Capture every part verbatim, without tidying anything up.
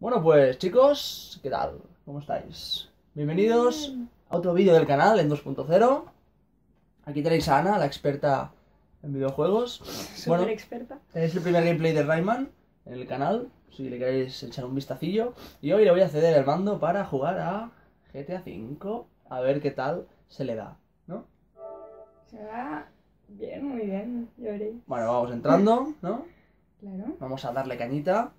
Bueno, pues chicos, ¿qué tal? ¿Cómo estáis? Bienvenidos a otro vídeo del canal en dos punto cero. Aquí tenéis a Ana, la experta en videojuegos. Súper Bueno, experta. tenéis el primer gameplay de Rayman en el canal, si le queréis echar un vistacillo. Y hoy le voy a ceder el mando para jugar a G T A cinco, a ver qué tal se le da, ¿no? Se va bien, muy bien, ya veréis. Bueno, vamos entrando, ¿no? Claro. Vamos a darle cañita.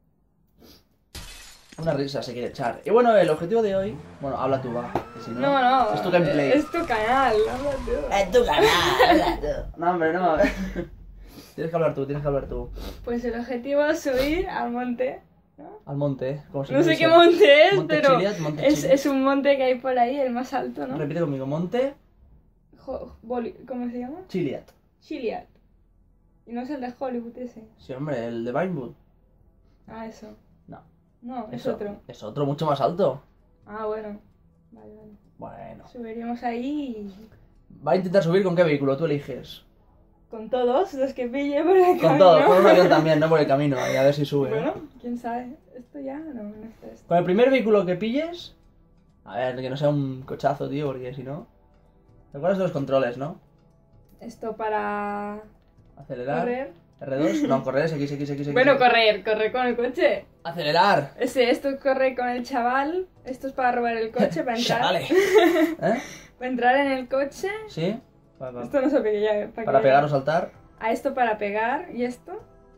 Una risa se quiere echar. Y bueno, el objetivo de hoy... Bueno, habla tú, va. Que si no, No, no. es tu gameplay. Es tu canal, habla tú. Es tu canal, habla tú. No, hombre, no. Tienes que hablar tú, tienes que hablar tú. Pues el objetivo es subir al monte, ¿no? Al monte, como se No sé dice. qué monte es, Monte pero Chiliad, Monte es, Chiliad. es un monte que hay por ahí, el más alto, ¿no? Repite conmigo, Monte Jo- Boli- ¿Cómo se llama? Chiliad. Chiliad. Y no es el de Hollywood ese. Sí, hombre, el de Vinewood. Ah, eso. No. No, es Eso, otro. Es otro mucho más alto. Ah, bueno. Vale, vale. Bueno. Subiríamos ahí Va a intentar subir con qué vehículo, tú eliges. con todos los que pille por el Con camino. todo, con un avión también, no por el camino, y a ver si sube. ¿no? Bueno, quién sabe. Esto ya no, no está esto. Con el primer vehículo que pilles... A ver, que no sea un cochazo, tío, porque si no... ¿Te acuerdas de los controles, no? Esto para Acelerar. correr. R dos. No, correr es X, X, X, X. Bueno, correr, correr con el coche. Acelerar. Ese, esto corre con el chaval. Esto es para robar el coche, para entrar. Chavales. ¿Eh? Para entrar en el coche. ¿Sí? Pa- pa- Esto no se ve ya. Para, Para que- pegar o saltar. A esto para pegar. ¿Y esto?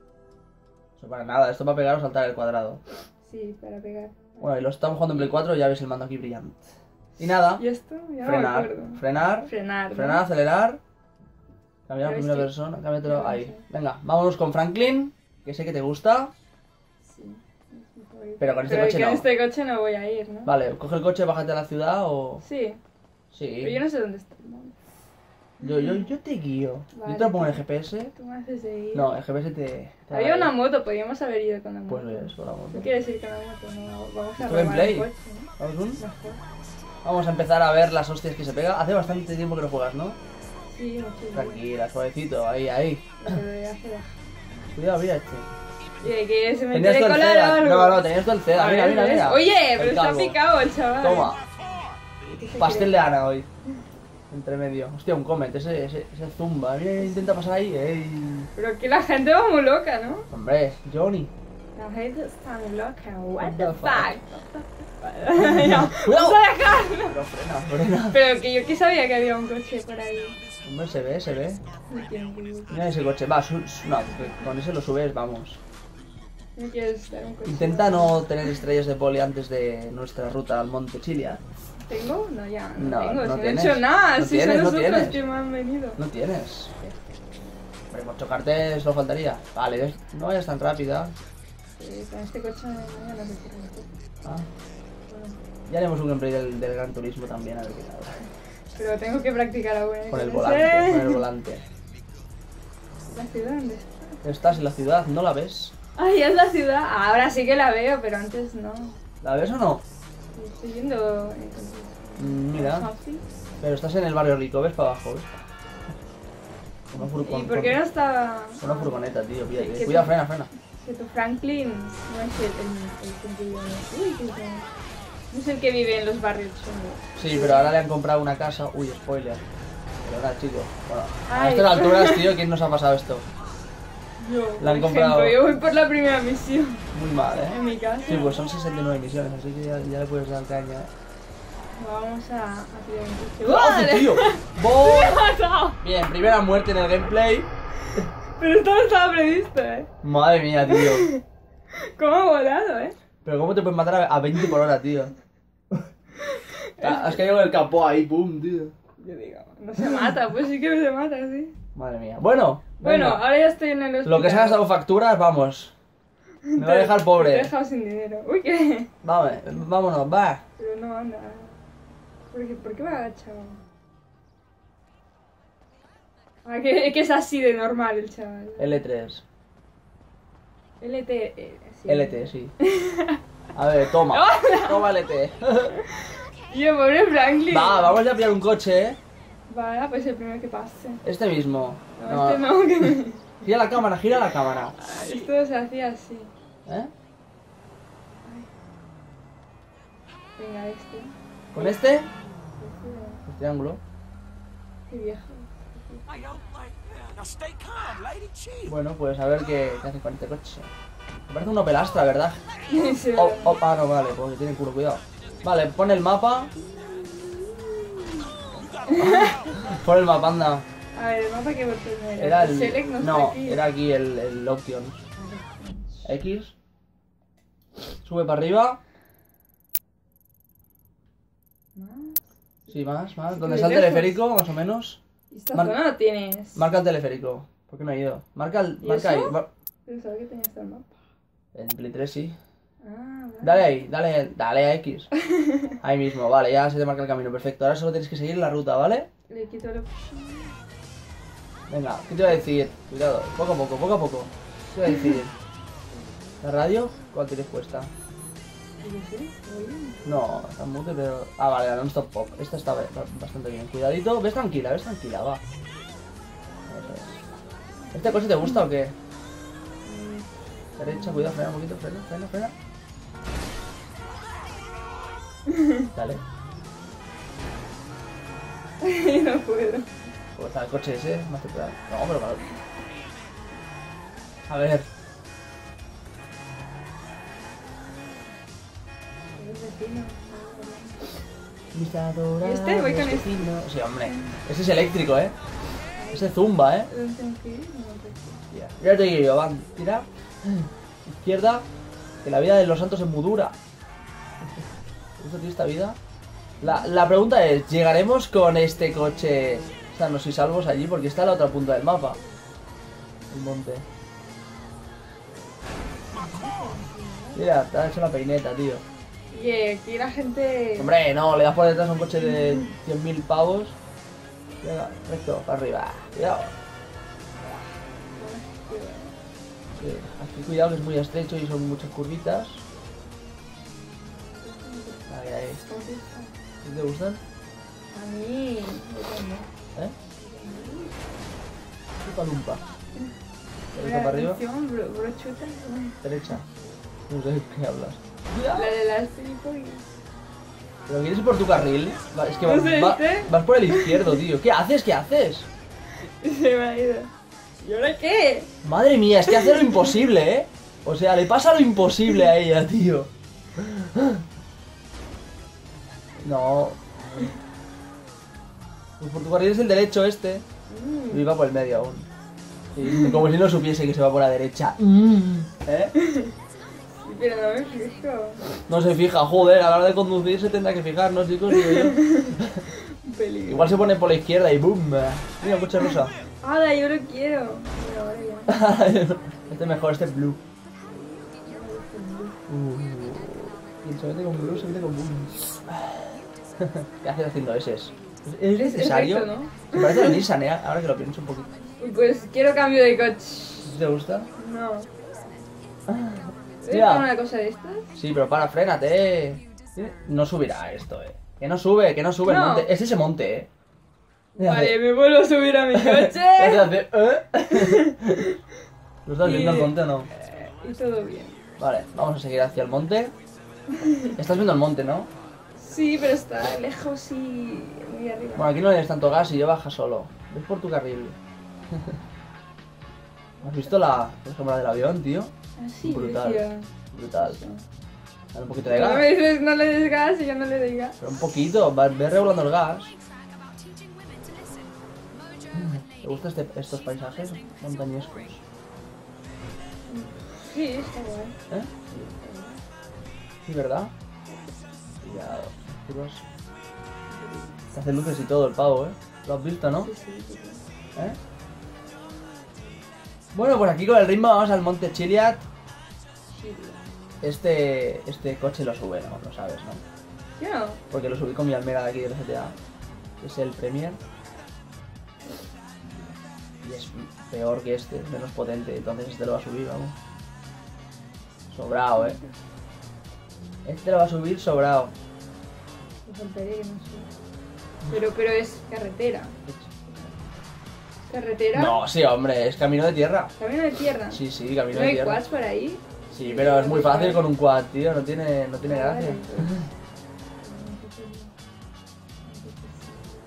Eso para nada, esto para pegar o saltar el cuadrado. Sí, para pegar. Bueno, y lo estamos jugando en Play cuatro, ya veis el mando aquí brillante. Y nada, ¿Y esto? Ya no me frenar, acuerdo. frenar, Frenar. ¿no? frenar, acelerar. Cambiar a Pero primera este- persona, cámbiatelo no ahí. sé. Venga, vámonos con Franklin, que sé que te gusta. Sí. es mi favorito. Pero con este Pero coche que no. en este coche no voy a ir, ¿no? Vale, coge el coche, bájate a la ciudad o... Sí. Sí. Pero yo no sé dónde está. ¿no? Yo, yo, yo te guío. Vale. Yo te lo pongo en el G P S. Tú me haces de ir. No, el G P S te... te Había hará una moto, podríamos haber ido con la moto. Pues ves, con la moto. ¿Tú quieres ir con la moto? No, vamos a Esto robar gameplay. el coche, ¿no? ¿Vamos, un? Mejor. Vamos a empezar a ver las hostias que se pega. Hace bastante tiempo que no juegas, ¿no? Sí, mucho. Tranquila, suavecito, ahí, ahí. Lo que voy a hacer. Cuidado, mira este. Y de que se me Tenías quiere tú el colar CEDA. algo. No, no, tenías tú el CEDA. A Mira, ver, mira, ¿ves? mira. Oye, El pero está calvo. picado el chaval. Toma, ¿Qué se pastel quiere? de Ana hoy. Entre medio. Hostia, un comment, ese, ese, ese zumba. Mira, intenta pasar ahí. Ey. Pero que la gente va muy loca, ¿no? Hombre, Johnny. La gente está muy loca. What, What the the fuck? fuck? Ya, Cuidado. vamos a dejar. Pero frena, frena. Pero que yo que sabía que había un coche por ahí. Hombre, se ve, se ve. No quiero, Mira ese coche. Va, su, su- no, que con ese lo subes, vamos. no quiero estar un coche. Intenta no tener estrellas de poli antes de nuestra ruta al Monte Chiliad. ¿Tengo? No, ya. No, No, tengo. no si tienes. no he hecho nada. No si tienes, son no los otros tienes. que me han venido. No tienes. Hombre, por chocarte solo faltaría. Vale, ves, no vayas tan rápida. Sí, con este coche no no se quiere meter. Ah, Bueno, ya haremos un gameplay del, del Gran Turismo también, a ver qué tal. pero tengo que practicar ahora. ¿eh? Con el No volante, sé. con el volante. ¿La ciudad dónde está? Estás en la ciudad, ¿no la ves? Ay, es la ciudad. Ahora sí que la veo, pero antes no. ¿La ves o no? Estoy viendo. eh, Mm, Mira, Selfie. pero estás en el barrio rico, ves para abajo, ves. Una, furgon- ¿Y por qué no está.? una furgoneta, tío, ¿Qué- pídate. qué Cuidado, tú- frena, frena. Que tu Franklin no es el, el, el que vive. Uy, qué bueno. No es el que vive en los barrios chungos. Sí, pero ahora le han comprado una casa. Uy, spoiler. Pero nada, chicos. Bueno, a Ay. estas alturas, tío, ¿quién nos ha pasado esto? Yo, La han por comprado. ejemplo, yo voy por la primera misión Muy mal, ¿eh? en mi casa. Sí, pues son sesenta y nueve misiones, así que ya, ya le puedes dar caña. Vamos a, a tirar un coche. ¡Oh, ¡Vale! tío! ¡Me ¡Bom! he matado! Bien, primera muerte en el gameplay. Pero esto no estaba previsto, ¿eh? Madre mía, tío. ¿Cómo ha volado, eh? Pero ¿cómo te puedes matar a- a veinte por hora, tío? Has caído con el capó ahí, pum, tío. Yo digo, no se mata, pues sí que se mata, sí. Madre mía. Bueno, Bueno, venga. ahora ya estoy en el hospital. Lo que se ha gastado facturas, vamos. Me va a dejar Te he pobre. dejado sin dinero. Uy, ¿qué? Vamos, vámonos, va. Pero no anda. ¿Por qué, ¿por qué me ha agachado? Ah, que, que es así de normal el chaval. L tres. L T. eh, sí. L T, sí. A ver, toma. Toma L T. Yo, pobre Franklin. Va, vamos ya a pillar un coche, ¿eh? Vale, pues el primero que pase. Este mismo. No, No. este no, que me... Gira la cámara, gira la cámara. Esto se hacía así. ¿Eh? Ay, este. ¿Con este? Este, El triángulo. qué viejo. Bueno, pues a ver qué, qué hace con este coche. Me parece un Opel Astra, ¿verdad? Sí, Oh, oh, ah, no, vale, porque tiene culo, cuidado. Vale, pon el mapa. Pon el mapa, anda. A ver, el mapa que botón era. Era el... Select no, No, está aquí. era aquí el, el Options. X. Sube para arriba. Más. Sí, más, más. Sí, ¿Dónde de está el lejos. teleférico? Más o menos. ¿Y esta Mar- zona no tienes? Marca el teleférico. ¿Por qué no ha ido? Marca el... ¿Y Marca ahí. eso? Mar- Pensaba que tenías el mapa. En Play tres sí. Ah, vale. Dale ahí, dale, dale a X. Ahí mismo, vale, ya se te marca el camino, perfecto. Ahora solo tienes que seguir la ruta, ¿vale? Le quito el... Venga, ¿qué te iba a decir? Cuidado, poco a poco, poco a poco. ¿Qué te iba a decir? ¿La radio? ¿Cuál tienes puesta? Yo sé, oye. No, está en mute, pero... Ah, vale, la non-stop pop. Esta está ba- bastante bien. Cuidadito, ves tranquila, ves tranquila, va. Eso es. ¿Este coche te gusta o qué? Derecha, cuidado, frena un poquito, frena, frena, frena. Dale. No puedo. Pues está el coche ese, más temprano. No, pero claro. A ver. Eres vecino. Mis adorados ¿Y este? Voy con este. vecinos. Sí, hombre. Ese es eléctrico, ¿eh? Ese zumba, ¿eh? ¿Dónde tengo que ir? No sé. Ya, ya te digo yo, van, tira. Izquierda. Que la vida de los santos es muy dura. ¿Esto tiene esta vida? La, la pregunta es, ¿llegaremos con este coche sanos y salvos allí? Porque está en la otra punta del mapa. El monte. Mira, te ha hecho la peineta, tío. Y eh, aquí la gente... Hombre, no, le das por detrás a un coche de cien mil pavos. Venga, recto, para arriba. Cuidado. Sí, aquí cuidado que es muy estrecho y son muchas curvitas. Ahí, ahí. ¿Te gustan? A mí... ¿Eh? Lumpa, lumpa. Derecha para arriba. Atención, bro, brochuta. Derecha. No sé de qué hablas. La de las cinco y... ¿Pero quieres ir por tu carril? Va, es que vas, ¿No sé va- este? vas por el izquierdo, tío. ¿Qué haces? ¿Qué haces? Se me ha ido. ¿Y ahora qué? Madre mía, es que hace lo imposible, ¿eh? O sea, le pasa lo imposible a ella, tío. No. Pues por tu carril es el derecho este. Mm. Y va por el medio aún. Sí, como si no supiese que se va por la derecha. Mm. ¿Eh? Sí, pero no me fijo. No se fija, joder, a la hora de conducir se tendrá que fijar, ¿no, chicos? Digo yo. Un peligro. Igual se pone por la izquierda y boom. Mira, coche rosa. ¡Hala, yo lo quiero! Pero ahora ya. Este es mejor, este es blue. Uh, quien se mete con blue se mete con blue. ¿Qué haces haciendo ese? ¿Es, es Es- es necesario? recto, ¿no? Me parece el Nissan, ¿eh? Ahora que lo pienso un poquito. Uy, pues quiero cambio de coche. ¿Te gusta? No. ¿Puedes Mira. poner una cosa de estas? Sí, pero para, frénate, eh. No subirá esto, eh. Que no sube, que no sube el No. monte. Es ese monte, eh. Vale, me vuelvo a subir a mi ¿Qué coche. hace? ¿Eh? ¿Lo estás viendo el monte o no? Eh, Y todo bien. Vale, vamos a seguir hacia el monte. Estás viendo el monte, ¿no? Sí, pero está lejos y muy arriba. Bueno, aquí no tienes tanto gas y ya baja solo. Ves por tu carril. ¿Has visto la, la cámara del avión, tío? Ah, sí, Brutal. decía. Brutal. Dale un poquito de No gas. me dices no le des gas y yo no le doy gas. Pero un poquito, va- ve regulando el gas. ¿Te gustan este, estos paisajes montañescos? Sí, está guay. ¿Eh? Sí, ¿verdad? Cuidado, oscuros. Se hace luces y todo el pavo, ¿eh? Lo has visto, ¿no? Sí, sí, sí, sí. ¿Eh? Bueno, pues aquí con el ritmo vamos al Monte Chiliad. Sí, Este, este coche lo sube, ¿no? Lo sabes, ¿no? tío. Yo no. Porque lo subí con mi almera de aquí del G T A. Es el Premier. Y es peor que este, es menos potente. Entonces este lo va a subir, vamos. Sobrado, ¿eh? Este lo va a subir sobrado. Me faltaría que no sé. Pero, pero es carretera. ¿Carretera? No, sí, hombre, es camino de tierra. Camino de tierra. Sí, sí, camino ¿No de hay tierra. quads por ahí? Sí, pero es muy fácil con un quad, tío. No tiene, no tiene Ah, gracia. vale, entonces.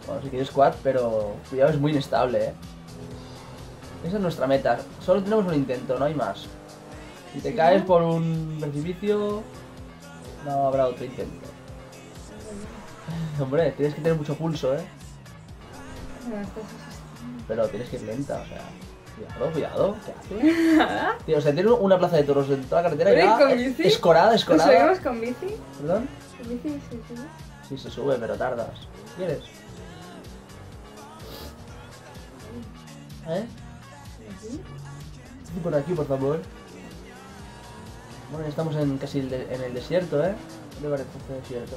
Bueno, si quieres quad, pero cuidado, es muy inestable, ¿eh? Esa es nuestra meta. Solo tenemos un intento, no hay más. Si te ¿Sí, caes no? por un precipicio, no habrá otro intento. Hombre, tienes que tener mucho pulso, ¿eh? No, estás asustando. Pero tienes que ir lenta, o sea... Cuidado, cuidado, ¿qué haces? Tío, o sea, tiene una plaza de toros en toda la carretera y Oye, va... ¿con es- bici? escorada, ¿Nos escorada. subimos con bici? ¿Perdón? ¿Con bici se sube? Sí, se sube, pero tardas. ¿Quieres? ¿Eh? ¿Aquí? Sí, por aquí, por favor. Bueno, ya estamos en casi el de- en el desierto, ¿eh? ¿Qué te parece este desierto?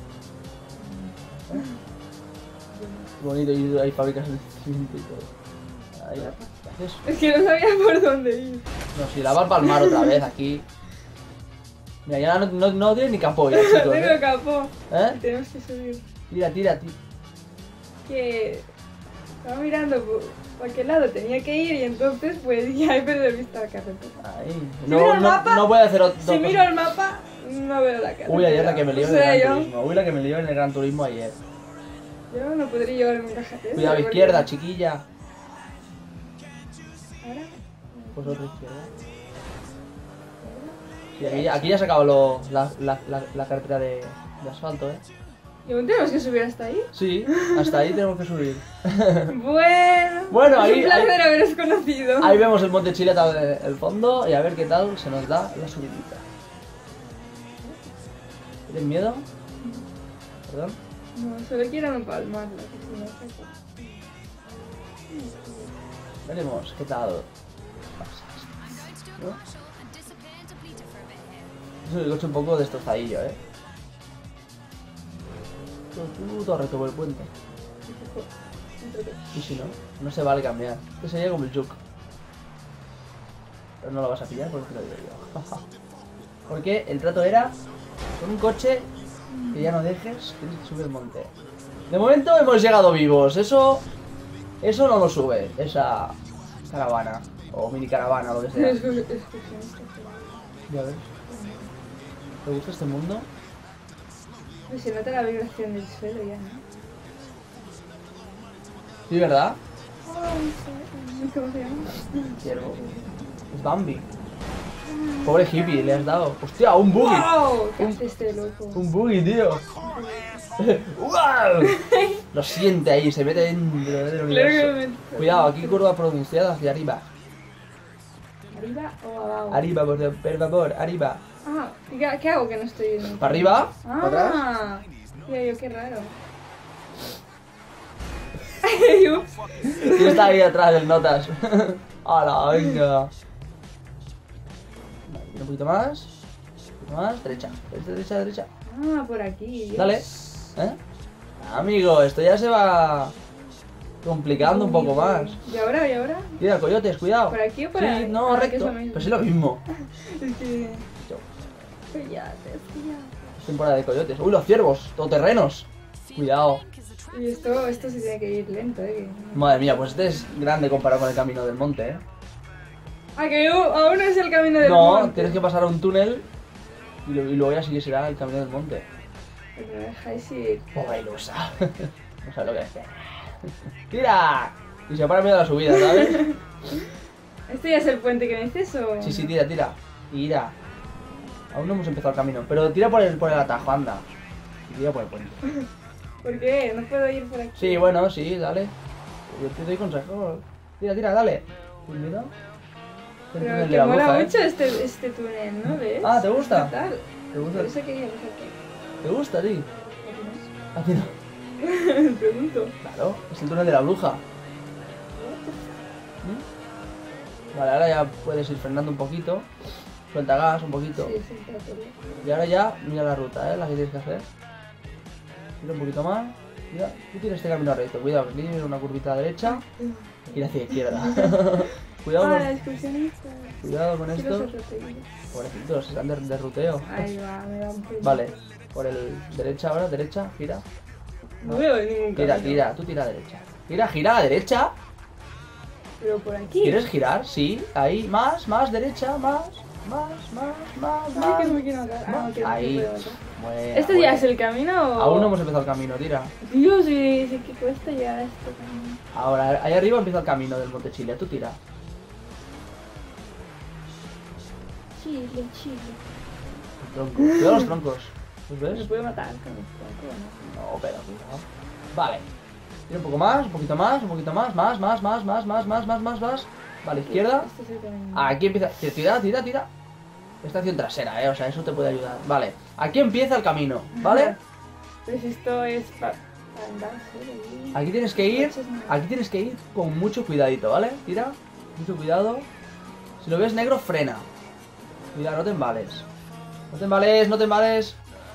¿Eh? Qué bonito, y hay fábricas de cemento y todo. Ahí, ¿qué haces? Es que no sabía por dónde ir. No, si la va a palmar otra vez aquí. Mira, ya no, no, no tiene ni capó ya, chicos. Tengo ¿eh? capó. ¿Eh? Tenemos que subir. Tira, tira, tira. Que estaba mirando por, por qué lado tenía que ir y entonces pues ya he perdido vista la carretera. Ahí. Si miro el mapa, no puede hacer otro. Si miro el mapa, no veo la carretera. Uy, ayer la que me lió O en el sea, Gran yo, Turismo. Uy, la que me lió en el Gran Turismo ayer. yo no podría llevar un cajete. Cuidado, porque- izquierda, chiquilla. Ahora, Pues otra izquierda. Sí, aquí, ya- aquí ya se acabó lo, la, la, la, la carretera de, de asfalto, ¿eh? ¿y aún tenemos que subir hasta ahí? Sí, hasta ahí tenemos que subir. Bueno, Bueno, es ahí- un placer ahí- haberos conocido. Ahí vemos el monte Chileta del fondo y a ver qué tal se nos da la subidita. ¿Tienes miedo? ¿Perdón? No, solo quiero no palmarla, que si no se puede. Veremos qué tal. ¿No? Es el coche un poco destrozadillo, ¿eh? Tú, tú reto por el puente. Y si no, no se vale cambiar. Este sería como el Juke. Pero no lo vas a pillar porque te lo digo yo. Porque el trato era con un coche que ya no dejes, tienes que subir el monte. De momento hemos llegado vivos. Eso, eso no lo sube, esa caravana o mini caravana, lo que sea. Es- es- es- es- Ya ves. ¿Te gusta este mundo? Pues se nota la vibración del suelo ya, ¿no? Sí, ¿verdad? Ay, ¿cómo se llama? Ciervo. Es Bambi. Pobre hippie, le has dado. ¡Hostia, un buggy! ¡Wow! ¿Qué Un- hace este loco? Un buggy, tío. ¡Wow! Lo siente ahí, se mete dentro del Claro universo. que me... Cuidado, aquí curva pronunciada hacia arriba. ¿Arriba o abajo? Arriba, por, por favor, arriba. Ah, ¿y ¿qué, qué hago que no estoy en... ¿Para arriba? ¿Para atrás? Ah, mira yo, qué raro. Ups. ¿Quién está ahí atrás del notas? ¡Hala, venga! Vale, un poquito más. Un poquito más. Derecha, derecha, derecha, derecha. Ah, por aquí. Dios. Dale. ¿Eh? Amigo, esto ya se va complicando un poco más. ¿Y ahora? ¿Y ahora? Mira, coyotes, cuidado. ¿Por aquí o por Sí, ahí? no, Ah, que es recto. lo mismo. Pero sí lo mismo. Es que... Coyotes, Es temporada de coyotes. Uy, los ciervos, todoterrenos. Cuidado. Y esto, esto sí tiene que ir lento, eh. que- Madre mía, pues este es grande comparado con el camino del monte, ¿eh? Ah, que yo- aún no es el camino del No, monte. tienes que pasar a un túnel y, lo- y luego ya sí que será el camino del monte. Pero me dejáis ir. Pobre ilusa. No sabes lo que es. ¡Tira! Y se para en medio de la subida, ¿sabes? ¿Este ya es el puente que me dices o...? Sí, sí, tira, tira. Tira. Aún no hemos empezado el camino, pero tira por el, por el atajo, anda. Y tira por el puente. ¿Por qué? ¿No puedo ir por aquí? Sí, bueno, sí, dale. Yo te doy consejos. Tira, tira, dale. ¿Tienes miedo? Es el Pero túnel de que la mola bruja, ¿eh? mucho este, este túnel, ¿no ves? Ah, ¿te gusta? ¿Qué tal? ¿Te gusta? Por eso quería ver aquí. ¿Te gusta a ti? ¿A ti no? Pregunto. Claro, es el túnel de la bruja. ¿Mm? Vale, ahora ya puedes ir frenando un poquito. Suelta gas un poquito. Sí, sí, trato. Y ahora ya, mira la ruta, ¿eh? La que tienes que hacer. Tira un poquito más. Mira, tú tienes este camino recto. Cuidado, que tiene una curvita a la derecha. Y hacia la izquierda. Cuidado Ah, la con, excursionista. cuidado con Sí, los esto. atropellos. Pobrecitos, están de, de ruteo. Ahí va, me da un poquito. Vale, por el derecha ahora, derecha, gira. No veo ningún Tira, camino. tira, tú tira a derecha. Tira, gira a la derecha. Pero por aquí. ¿Quieres girar? Sí, ahí, más, más, derecha, más, más, más, más, Ay, que más. no me quiero matar. Ah, no, que no me Ahí. puedo matar. Buena, ¿Este buena. ya es el camino o...? Aún no hemos empezado el camino, tira. Dios, sí, sí que cuesta llegar a este camino. Ahora, ahí arriba empieza el camino del Monte Chile. Tú tira. Chile, chile. Tronco. Cuidado los troncos. ¿Los ¿Me ves? puede matar con esto o no? No, pero cuidado. Vale. Tira un poco más, un poquito más, un poquito más, más, más, más, más, más, más, más, más, más. Vale, izquierda. Este es el camino. Aquí empieza. Tira, tira, tira. Estación trasera, eh. O sea, eso te puede ayudar. Vale. Aquí empieza el camino, ¿vale? Pues esto es para andar solo. ¿Sí? Aquí tienes que ir. Aquí tienes que ir con mucho cuidadito, ¿vale? Tira. Mucho cuidado. Si lo ves negro, frena. Mira, no te embales. No te embales, no te embales.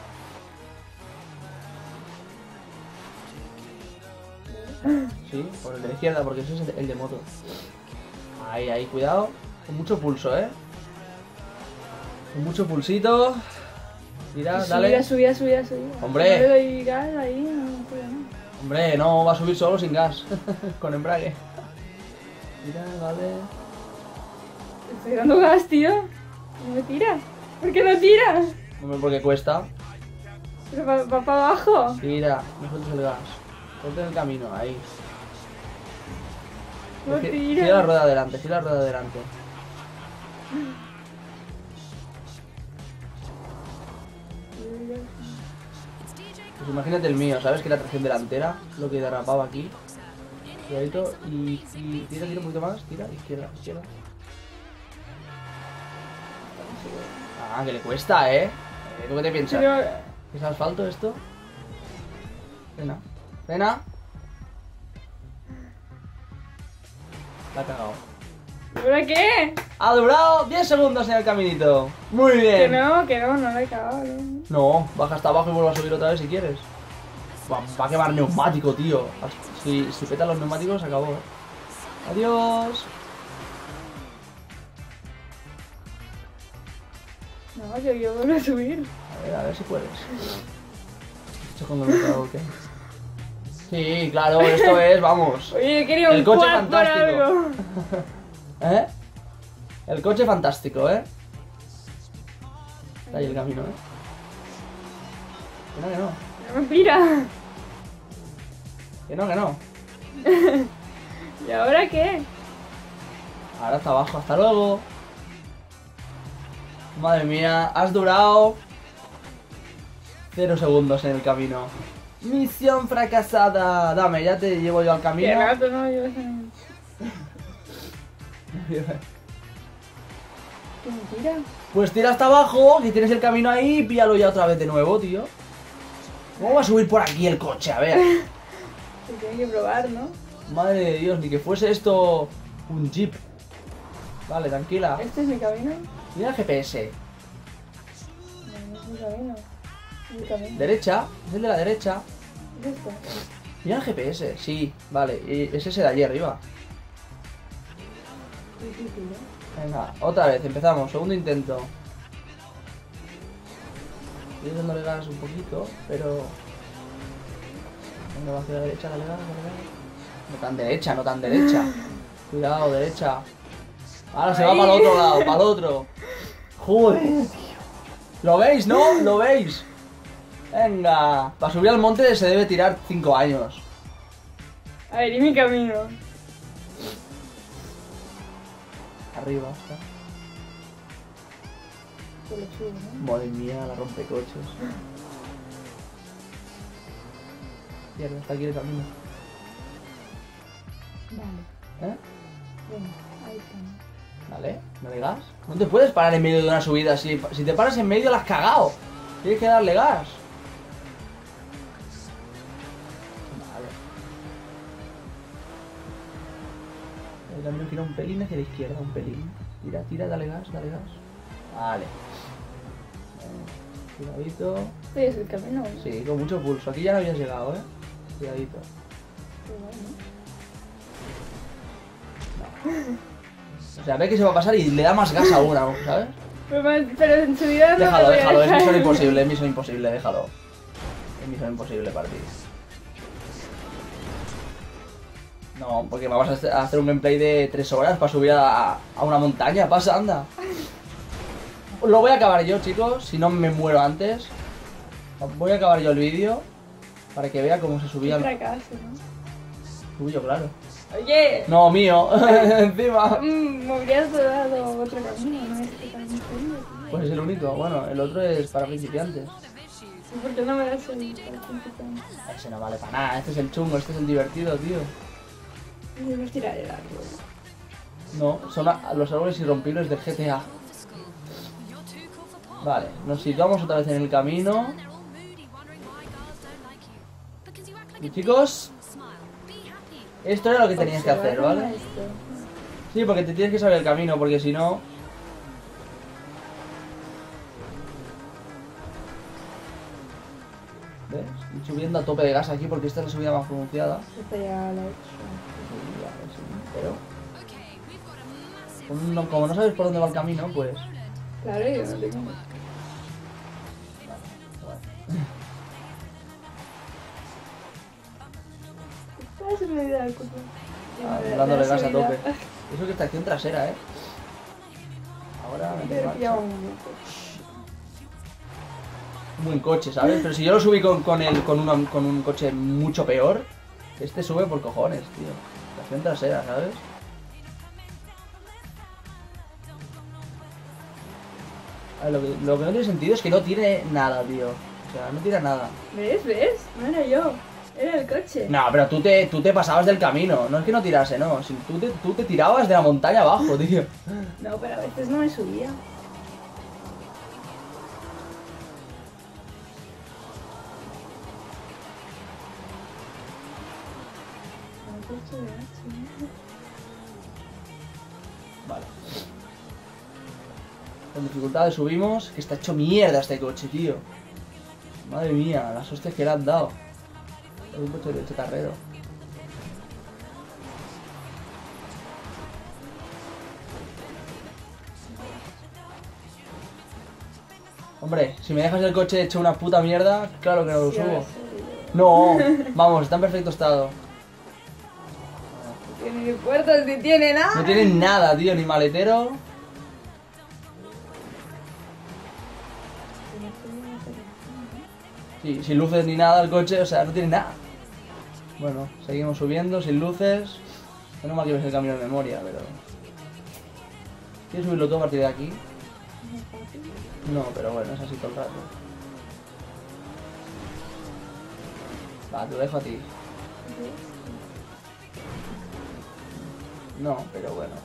Sí, por el de la izquierda, porque ese es el de moto. Ahí, ahí, cuidado. Con mucho pulso, ¿eh? Con mucho pulsito. Mira, dale. Subida, subida, subida, subida. Hombre. No le doy gas ahí, no puedo, no. Hombre, no va a subir solo sin gas. Con embrague. Mira, vale. Estoy dando gas, tío. No me tira. ¿Por qué no tira? Hombre, porque cuesta. Pero va, va para abajo. Tira, no sueltes el gas. Ponte en el camino, ahí. No Gi- tira. Gira la rueda adelante, gira la rueda adelante. Pues imagínate el mío, ¿sabes? Que la tracción delantera, lo que derrapaba aquí. Cuidadito, y, y tira, tira un poquito más, tira, izquierda, izquierda. Ah, que le cuesta, ¿eh? Eh, ¿Tú qué te piensas? Pero... ¿Es asfalto esto? Frena. Frena. La ha cagado. ¿Ahora qué? Ha durado diez segundos en el caminito. Muy Que bien. no, que no, no lo he acabado. ¿No? No, baja hasta abajo y vuelve a subir otra vez si quieres. Va, va a quemar neumático, tío. Si, si petan los neumáticos, se acabó. ¿eh? Adiós. No, yo, yo vuelvo a subir. A ver, a ver si puedes. Esto cuando me cago, ¿qué? Sí, claro, esto es, vamos. Oye, yo quería un El coche quad por fantástico. algo. ¿Eh? El coche fantástico, ¿eh? Está ahí el camino, ¿eh? Que no, que no. No me pira. Que no, que no. ¿Y ahora qué? Ahora está abajo, hasta luego. Madre mía, has durado cero segundos en el camino. Misión fracasada. Dame, ya te llevo yo al camino. Qué rato, no, yo... ¿Qué me tira? Pues tira hasta abajo, que tienes el camino ahí, y píllalo ya otra vez de nuevo, tío. ¿Cómo va a subir por aquí el coche? A ver. Se tiene que probar, ¿no? Madre de Dios, ni que fuese esto un jeep. Vale, tranquila. ¿Este es mi camino? Mira el G P S. No, no es mi camino. Es mi camino. Derecha, es el de la derecha. ¿Es esto? Mira el G P S, sí, vale, y es ese de allí arriba. Difícil, ¿eh? Venga, otra vez, empezamos, segundo intento. Estoy dándole gas un poquito, pero... Venga, va hacia la derecha, dale gas, dale gas. No tan derecha, no tan derecha. Cuidado, derecha. Ahora se va Ahí. para el otro lado, para el otro. Joder, tío. ¿Lo veis, no? ¿Lo veis? Venga, para subir al monte se debe tirar cinco años. A ver, ¿y mi camino? Arriba está. Solo subo, ¿no? Madre mía, la rompecoches. Mierda, está aquí el camino. Vale. ¿Eh? Bueno, ahí está, ¿no? Vale, dale gas. No te puedes parar en medio de una subida. Si, si te paras en medio, la has cagado. Tienes que darle gas. Vale. El camino gira un pelín hacia la izquierda, un pelín. Tira, tira, dale gas, dale gas. Vale. Eh, Cuidadito. Este es el camino. ¿no? Sí, con mucho pulso. Aquí ya no habías llegado, eh. Cuidadito. Qué guay, ¿no? O sea, ve que se va a pasar y le da más gas a una, ¿sabes? Pero, pero en su vida no Déjalo, me voy a déjalo, es dejar. misión imposible, es misión imposible, déjalo. Es misión imposible para ti. No, porque me vas a hacer un gameplay de tres horas para subir a, a una montaña, pasa, anda. Lo voy a acabar yo, chicos, si no me muero antes. Voy a acabar yo el vídeo para que vea cómo se subía Qué el... fracaso, ¿no? Tuyo, claro. Oye, No, mío. Encima. mm, me hubieras dado otro camino, no este tan misterio. Pues es el único. Bueno, el otro es para principiantes. ¿Y por qué no me das el para principiantes? Ese no vale para nada. Este es el chungo, este es el divertido, tío. Yo me tiraré el árbol. No, son a- los árboles irrompibles del G T A. Vale, nos situamos otra vez en el camino. Y chicos, esto era lo que tenías que hacer, Observar ¿vale? esto. Sí, porque te tienes que saber el camino, porque si no... ¿Ves? Estoy subiendo a tope de gas aquí porque esta es la subida más pronunciada. Esta ya la he hecho. Sí, ya, sí, pero... como no- como no sabes por dónde va el camino, pues... Claro, yo no tengo. Ah, se me olvidó el culo. Ah, Ya me- dándole me gas a has olvidado. tope. Eso que es tracción trasera, ¿eh? Ahora me Te he tengo pillado marcha. un minuto. Un buen coche, ¿sabes? Pero si yo lo subí con, con, el, con, una- con un coche mucho peor, este sube por cojones, tío. Tracción trasera, ¿sabes? A ver, lo, que, lo que no tiene sentido es que no tiene nada, tío. O sea, no tiene nada. ¿Ves? ¿Ves? No era yo. Era el coche. No, pero tú te, tú te pasabas del camino. No es que no tirase, no. Si tú, te, tú te tirabas de la montaña abajo, tío. No, pero a veces no me subía. Ah, coche de H, ¿no? Vale. Con dificultades subimos. Que está hecho mierda este coche, tío. Madre mía, las hostias que le han dado. Es un coche de chatarrero. Hombre, si me dejas el coche hecho una puta mierda, claro que no lo Sí, ahora subo. sí. No, vamos, está en perfecto estado. No tiene ni puertas ni tiene nada. No tiene nada, tío, ni maletero. Sí, sin luces ni nada el coche, o sea, no tiene nada. Bueno, seguimos subiendo, sin luces. Menos mal que ves el camino de memoria, pero... ¿Quieres subirlo todo a partir de aquí? No, pero bueno, es así todo el rato. Va, te lo dejo a ti. No, pero bueno.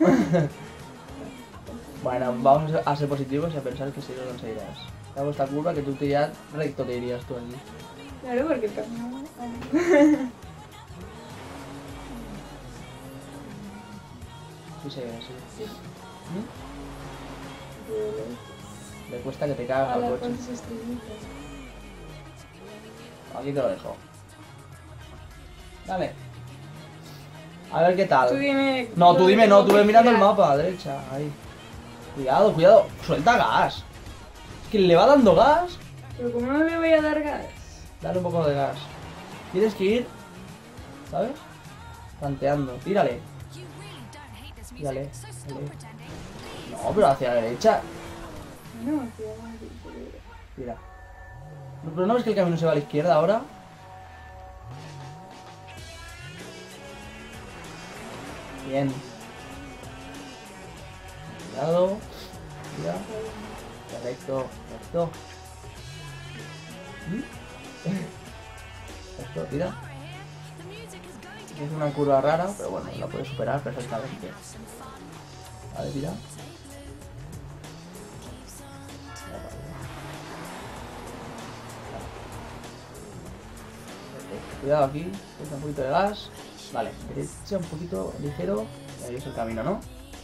Bueno, vamos a ser positivos y a pensar que sí lo conseguirás. Te hago esta curva que tú te ya recto te irías tú aquí. Claro, porque el camino. Sí se ve así. Sí. ¿Mm? Le cuesta que te cagas al Hola, coche. ¿cuántas estrellitas? Aquí te lo dejo. Dale. A ver qué tal. Tú dime. No, tú dime, no, tú ves mirando el girar. mapa, a la derecha, ahí. Cuidado, cuidado, suelta gas. Es que le va dando gas. Pero como no le voy a dar gas. Dale un poco de gas. Tienes que ir, ¿sabes? Tanteando, tírale. Tírale, tírale. No, pero hacia la derecha. No, tío, no, tío. Mira. No, pero no ves que el camino se va a la izquierda ahora. Bien. Cuidado. Mira. Correcto, correcto. ¿Mm? Esto, tira. Es una curva rara, pero bueno, la puedes superar perfectamente. Vale, tira. Cuidado aquí, ponte un poquito de gas. Vale, derecha un poquito ligero. Y ahí es el camino, ¿no?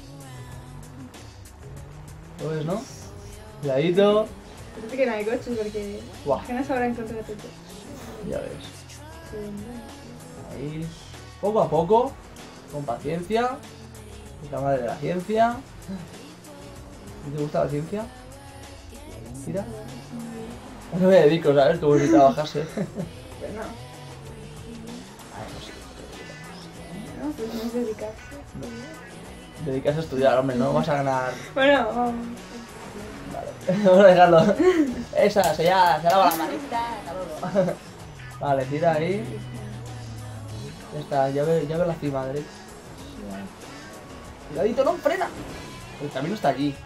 ¿Lo ves, no? Cuidadito. Parece que no hay coches porque. Buah. Apenas habrá encontrado tu coche. Ya ves. Sí, Ahí. Poco a poco. Con paciencia. Puta madre de la ciencia. ¿Te gusta la ciencia? Tira. No me dedico, ¿sabes? Como si trabajase. Pero no. Ay, no sé. No, pues no es dedicarse. Dedicarse a estudiar, hombre, no vas a ganar. Bueno, vamos. Vale. Vamos a dejarlo. Esa, se ya, se lava la manita. Hasta luego. Vale, tira ahí. Ya está, ya ve, ya ve la cima derecha. Cuidadito, no, frena. El camino está allí.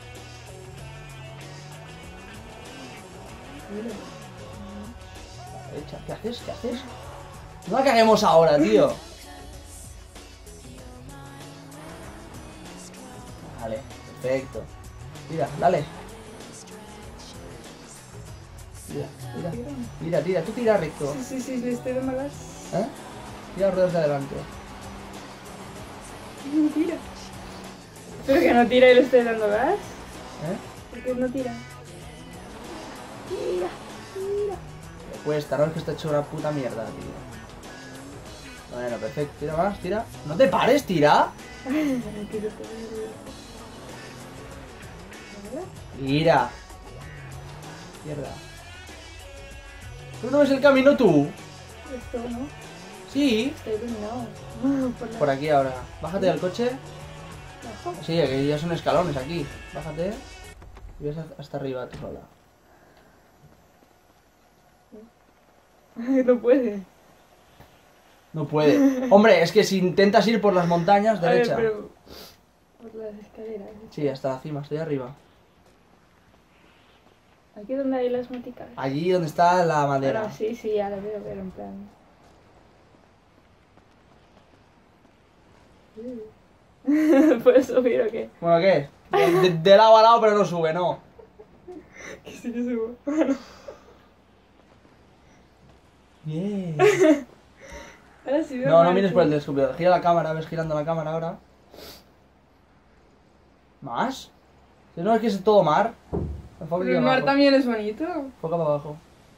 La derecha, ¿qué haces? ¿Qué haces? No la caguemos ahora, tío. Vale, perfecto. Tira, dale. Tira, tira. Tira, tira, tú tira recto. Sí, sí, sí, le estoy de malas. ¿Eh? Tira los dedos de adelante. No tira. Pero que no tira y le estoy dando gas. ¿Eh? ¿Por qué no tira? Tira, tira. Le cuesta, no es que está hecho una puta mierda, tío. Bueno, perfecto. Tira más, tira. No te pares, tira. Tira. Mierda. ¿Tú no ves el camino tú? Esto, ¿no? Sí. Está iluminado. Por, la... Por aquí ahora. Bájate del coche. Abajo. Sí, que ya son escalones aquí. Bájate. Y ves hasta arriba tú sola. No puede. No puede. Hombre, es que si intentas ir por las montañas, A ver, derecha. pero... Por las escaleras. Sí, hasta la cima, estoy arriba. Aquí donde hay las moticas. Allí donde está la madera. Ah, sí, sí, ya lo veo, pero en plan... ¿Puedes subir o qué? Bueno, ¿qué? De, de lado a lado, pero no sube, no. Que sí que subo. Bien. Ahora sí veo No, no mal, mires sí. por el telescopio. Gira la cámara, ves girando la cámara ahora. ¿Más? Si no es que es todo mar. Enfoca Pero aquí el mar abajo. también es bonito. Enfoca para abajo.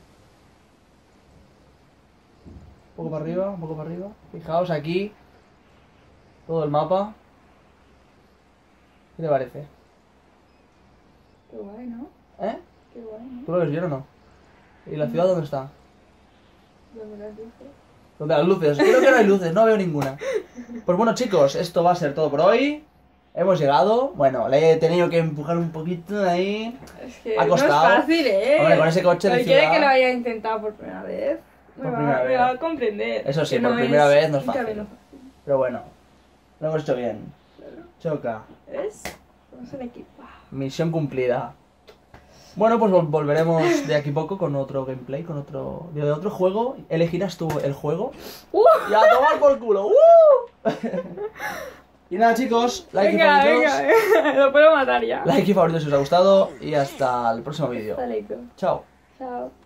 Un poco para arriba, un poco para arriba. Fijaos aquí. Todo el mapa. ¿Qué te parece? Qué guay, ¿no? ¿Eh? Qué guay, ¿no? ¿Tú lo ves bien o no? ¿Y la ciudad dónde está? Donde las luces. ¿Dónde las luces? Creo que no hay luces, no veo ninguna. Pues bueno, chicos, esto va a ser todo por hoy. Hemos llegado. Bueno, le he tenido que empujar un poquito ahí. Es que Ha no costado. es fácil, ¿eh? Hombre, con ese coche de Cualquiera ciudad. que lo haya intentado por primera vez me, Por va, primera me vez. va a comprender. Eso sí, que por primera vez no es un fácil. camino fácil. Pero bueno, lo hemos hecho bien. Claro. Choca. ¿Ves? Somos un equipo. Misión cumplida. Bueno, pues vol- volveremos de aquí poco con otro gameplay, con otro de otro juego. Elegirás tú el juego. ¡Uh! Y a tomar por culo. ¡Uh! Y nada, chicos, like y Venga, favoritos. venga, venga. Lo puedo matar ya. Like y favoritos si os ha gustado. Y hasta el próximo vídeo. Hasta luego. Chao. Chao.